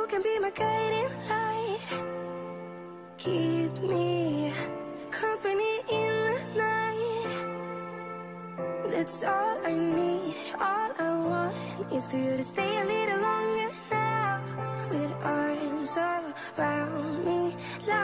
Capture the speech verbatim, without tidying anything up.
can be my guiding light. Keep me company in the night. That's all I need. All I want is for you to stay a little longer now. With arms around me like